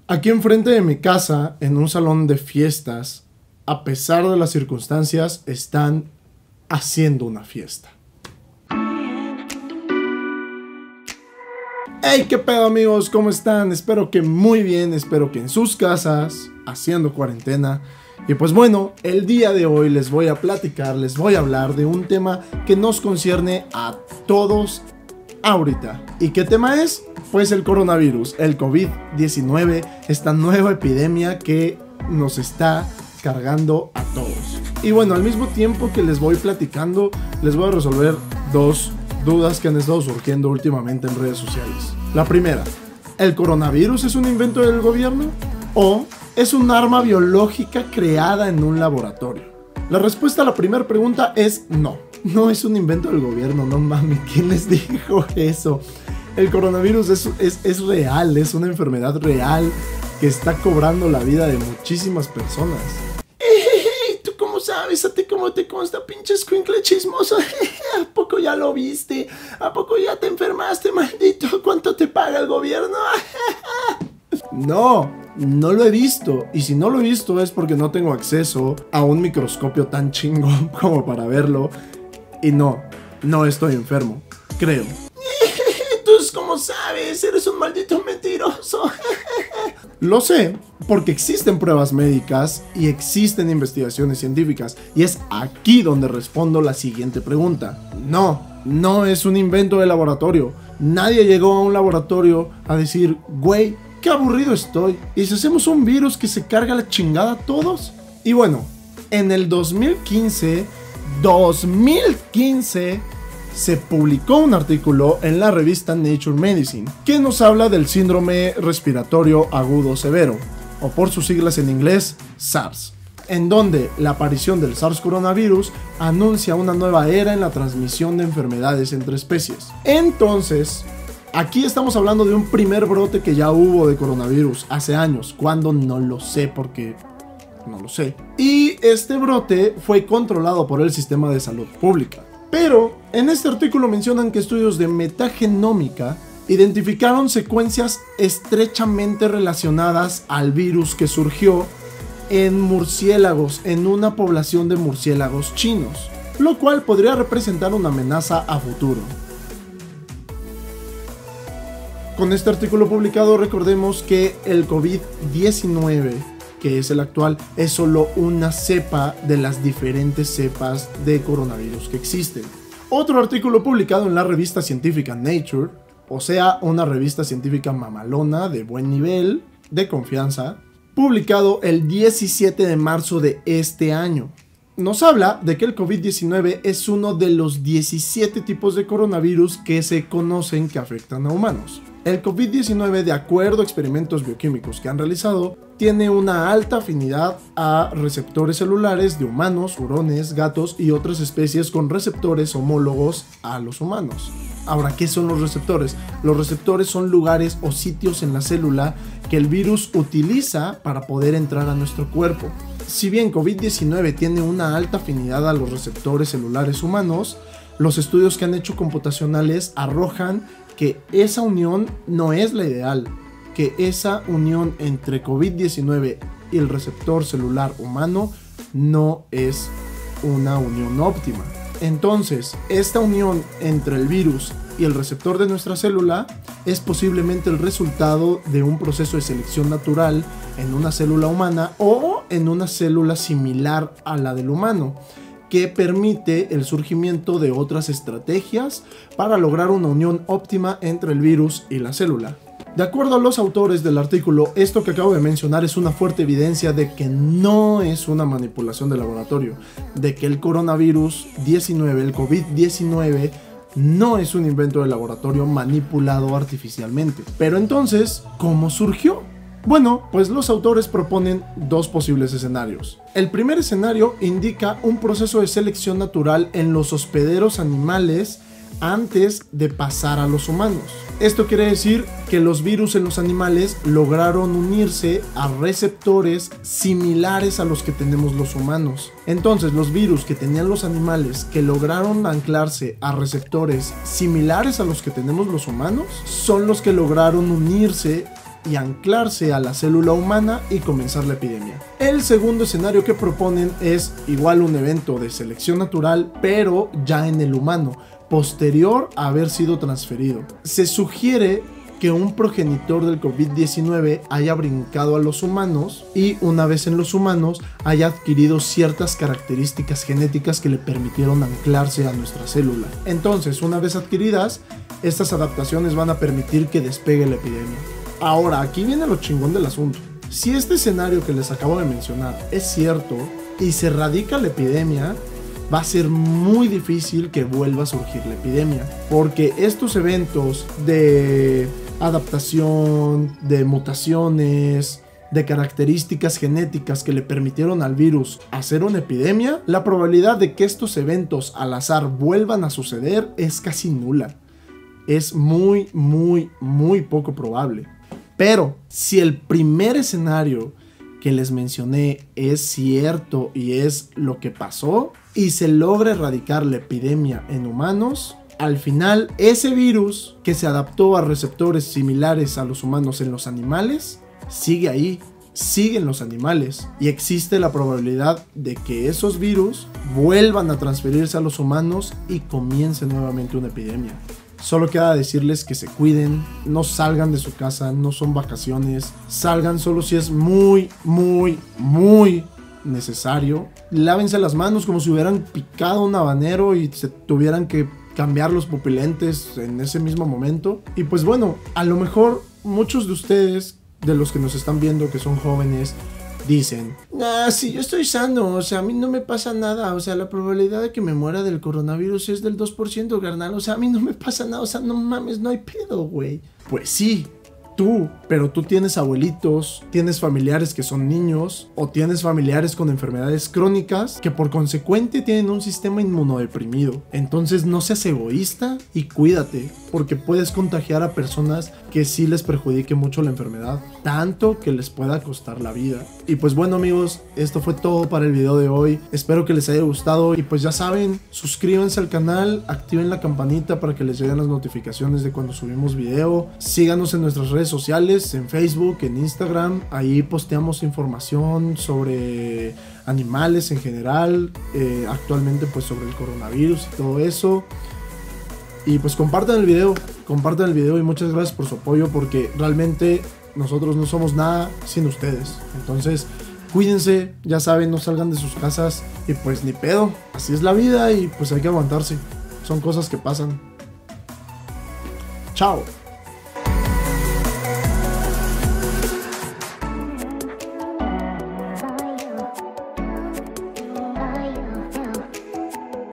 Aquí enfrente de mi casa, en un salón de fiestas, a pesar de las circunstancias, están haciendo una fiesta. Hey, ¿qué pedo, amigos? ¿Cómo están? Espero que muy bien, espero que en sus casas, haciendo cuarentena. Y pues bueno, el día de hoy les voy a platicar, les voy a hablar de un tema que nos concierne a todos ahorita. ¿Y qué tema es? Pues el coronavirus, el COVID-19, esta nueva epidemia que nos está cargando a todos. Y bueno, al mismo tiempo que les voy platicando, les voy a resolver dos dudas que han estado surgiendo últimamente en redes sociales. La primera, ¿el coronavirus es un invento del gobierno o es un arma biológica creada en un laboratorio? La respuesta a la primera pregunta es no. No es un invento del gobierno, no mames, ¿quién les dijo eso? El coronavirus es real, es una enfermedad real que está cobrando la vida de muchísimas personas. ¿Tú cómo sabes? ¿A ti cómo te consta, pinche escuincle chismoso? ¿A poco ya lo viste? ¿A poco ya te enfermaste, maldito? ¿Cuánto te paga el gobierno? No lo he visto. Y si no lo he visto es porque no tengo acceso a un microscopio tan chingón como para verlo. Y no estoy enfermo, creo. ¿Entonces cómo sabes? Eres un maldito mentiroso. Lo sé, porque existen pruebas médicas y existen investigaciones científicas. Y es aquí donde respondo la siguiente pregunta. No es un invento de laboratorio. Nadie llegó a un laboratorio a decir, güey, qué aburrido estoy. ¿Y si hacemos un virus que se carga la chingada a todos? Y bueno, en el 2015 se publicó un artículo en la revista Nature Medicine que nos habla del síndrome respiratorio agudo severo, o por sus siglas en inglés, SARS, en donde la aparición del SARS coronavirus anuncia una nueva era en la transmisión de enfermedades entre especies. Entonces, aquí estamos hablando de un primer brote que ya hubo de coronavirus hace años, cuando no lo sé porque no lo sé. Y este brote fue controlado por el sistema de salud pública. Pero en este artículo mencionan que estudios de metagenómica identificaron secuencias estrechamente relacionadas al virus que surgió en murciélagos, en una población de murciélagos chinos, lo cual podría representar una amenaza a futuro. Con este artículo publicado recordemos que el COVID-19, que es el actual, es solo una cepa de las diferentes cepas de coronavirus que existen. Otro artículo publicado en la revista científica Nature, o sea, una revista científica mamalona de buen nivel, de confianza, publicado el 17 de marzo de este año, nos habla de que el COVID-19 es uno de los 17 tipos de coronavirus que se conocen que afectan a humanos. El COVID-19, de acuerdo a experimentos bioquímicos que han realizado, tiene una alta afinidad a receptores celulares de humanos, hurones, gatos y otras especies con receptores homólogos a los humanos. Ahora, ¿qué son los receptores? Los receptores son lugares o sitios en la célula que el virus utiliza para poder entrar a nuestro cuerpo. Si bien COVID-19 tiene una alta afinidad a los receptores celulares humanos, los estudios que han hecho computacionales arrojan que esa unión no es la ideal, que esa unión entre COVID-19 y el receptor celular humano no es una unión óptima. Entonces, esta unión entre el virus y el receptor de nuestra célula es posiblemente el resultado de un proceso de selección natural en una célula humana o en una célula similar a la del humano, que permite el surgimiento de otras estrategias para lograr una unión óptima entre el virus y la célula. De acuerdo a los autores del artículo, esto que acabo de mencionar es una fuerte evidencia de que no es una manipulación de laboratorio, de que el coronavirus 19, el COVID-19, no es un invento de laboratorio manipulado artificialmente. Pero entonces, ¿cómo surgió? Bueno, pues los autores proponen dos posibles escenarios. El primer escenario indica un proceso de selección natural en los hospederos animales antes de pasar a los humanos. Esto quiere decir que los virus en los animales lograron unirse a receptores similares a los que tenemos los humanos. Entonces, los virus que tenían los animales que lograron anclarse a receptores similares a los que tenemos los humanos son los que lograron unirse y anclarse a la célula humana y comenzar la epidemia. El segundo escenario que proponen es igual un evento de selección natural, pero ya en el humano, posterior a haber sido transferido. Se sugiere que un progenitor del COVID-19 haya brincado a los humanos y una vez en los humanos haya adquirido ciertas características genéticas que le permitieron anclarse a nuestra célula. Entonces, una vez adquiridas, estas adaptaciones van a permitir que despegue la epidemia. Ahora, aquí viene lo chingón del asunto. Si este escenario que les acabo de mencionar es cierto y se erradica la epidemia, va a ser muy difícil que vuelva a surgir la epidemia, porque estos eventos de adaptación, de mutaciones, de características genéticas que le permitieron al virus hacer una epidemia, la probabilidad de que estos eventos al azar vuelvan a suceder es casi nula. Es muy poco probable. Pero si el primer escenario que les mencioné es cierto y es lo que pasó y se logra erradicar la epidemia en humanos, al final ese virus que se adaptó a receptores similares a los humanos en los animales sigue ahí, sigue en los animales, y existe la probabilidad de que esos virus vuelvan a transferirse a los humanos y comience nuevamente una epidemia. Solo queda decirles que se cuiden, no salgan de su casa, no son vacaciones, salgan solo si es muy necesario. Lávense las manos como si hubieran picado un habanero y se tuvieran que cambiar los pupilentes en ese mismo momento. Y pues bueno, a lo mejor muchos de ustedes, de los que nos están viendo que son jóvenes, dicen: ah, sí, yo estoy sano, o sea, a mí no me pasa nada, o sea, la probabilidad de que me muera del coronavirus es del 2%, carnal, o sea, a mí no me pasa nada, o sea, no mames, no hay pedo, güey. Pues sí, pero tú tienes abuelitos, tienes familiares que son niños, o tienes familiares con enfermedades crónicas que por consecuente tienen un sistema inmunodeprimido. Entonces no seas egoísta y cuídate, porque puedes contagiar a personas que sí les perjudique mucho la enfermedad, tanto que les pueda costar la vida. Y pues bueno, amigos, esto fue todo para el video de hoy. Espero que les haya gustado y pues ya saben, suscríbanse al canal, activen la campanita para que les lleguen las notificaciones de cuando subimos video. Síganos en nuestras redes sociales, en Facebook, en Instagram. Ahí posteamos información sobre animales en general, actualmente pues sobre el coronavirus y todo eso. Y pues compartan el video y muchas gracias por su apoyo, porque realmente nosotros no somos nada sin ustedes. Entonces cuídense, ya saben, no salgan de sus casas y pues ni pedo, así es la vida y pues hay que aguantarse, son cosas que pasan. Chao.